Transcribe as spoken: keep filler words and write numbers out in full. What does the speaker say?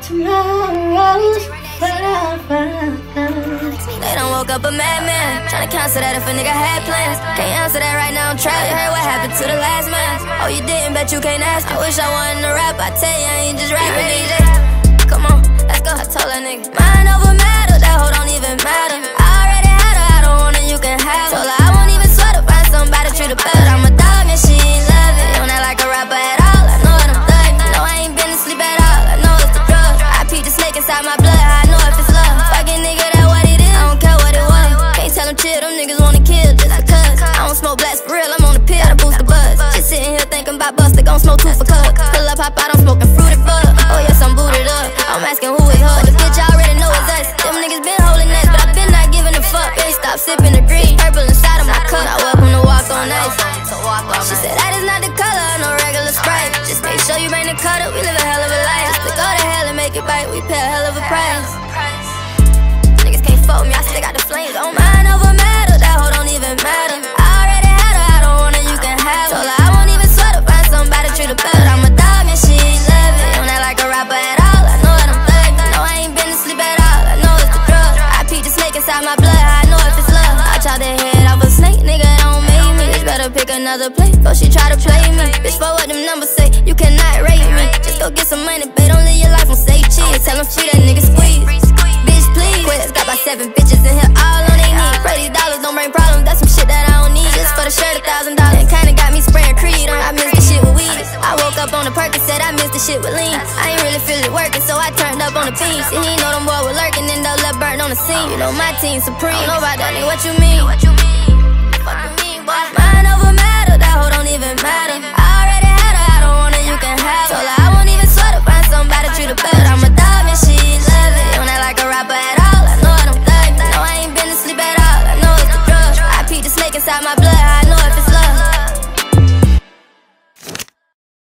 Tomorrow's fine. They done woke up a madman, tryna cancel that if a nigga had plans. Can't answer that right now, I'm trapped. You heard what happened to the last man. Oh, you didn't, bet you can't ask. I wish I wasn't a rap, I tell you, I ain't just rapping. D J, come on, let's go. I told that nigga, mind over matter, that hoe don't even matter. I already had her, I don't want her, you can have her. Told her I won't even sweat to find somebody treat her better. I'm a dog and she ain't love it. Don't act like a rapper at all, I know that I'm thugging. No, I ain't been to sleep at all, I know it's the drug. I peep the snake inside my blood, I know if it's love. Fucking nigga, that what it is, I don't care what it was. Can't tell them chill, them niggas wanna kill just because. I don't smoke blacks for real, I'm on the pill, gotta boost the buzz. Just sitting here thinking about Buster, gon' smoke two for cup. Pull up, hop out, I'm smoking fruity bud. Oh yes, I'm booted up, I'm asking who is her. The bitch I already know is us. Them niggas been holding that, but I been not giving a fuck. They stop sipping the green, purple inside of my cup. Not welcome to walk on ice. She said that is not the color, no regular Sprite. Just make sure you bring the cutter, we live a hell of a life. Just to go to hell and make it bite, we pay a hell of a price. Niggas can't fuck with me, I still got the flames on. Mind over matter, that hoe don't even matter. I already had her, I don't want her, you can have her. Told her I won't even sweat to find somebody treat her better. I'm a dog and she ain't love it. Don't act like a rapper at all, I know that I'm thugging. No, I ain't been to sleep at all, I know it's the drug. I peep the snake inside my blood, I know if it's love. I chop the head off a snake, nigga, don't make me. Bitch better pick another play, before she try to play me. Bitch, for what them numbers say, you cannot rate me. Just go get some money, babe, don't live your life on say cheese. Tell them free that nigga squeeze. Bitch, please. Quest got about seven bitches in here, all on they knees. Pray these dollars don't bring problems, that's some shit that I don't need. Just for the shirt, a thousand dollars. It kinda got me spraying Creed on. I miss the shit with weed. I woke up on the Percocet, I missed the shit with lean. I ain't really feel it working, so I turned up on the beam. See, he ain't know them boys were lurking, end up left burnt on the scene. You know my team supreme. Don't know about that, nigga, what you mean? What you mean? Fuck you mean, boy? Mind over matter, that hoe don't even matter. I already had her, I don't want her, you can have her. Told her I won't even sweat to find somebody treat her better. I'm a dog and she ain't love it. Don't act like a rapper at all, I know that I'm thugging. No, I ain't been to sleep at all, I know it's the drug. I peep the snake inside my blood.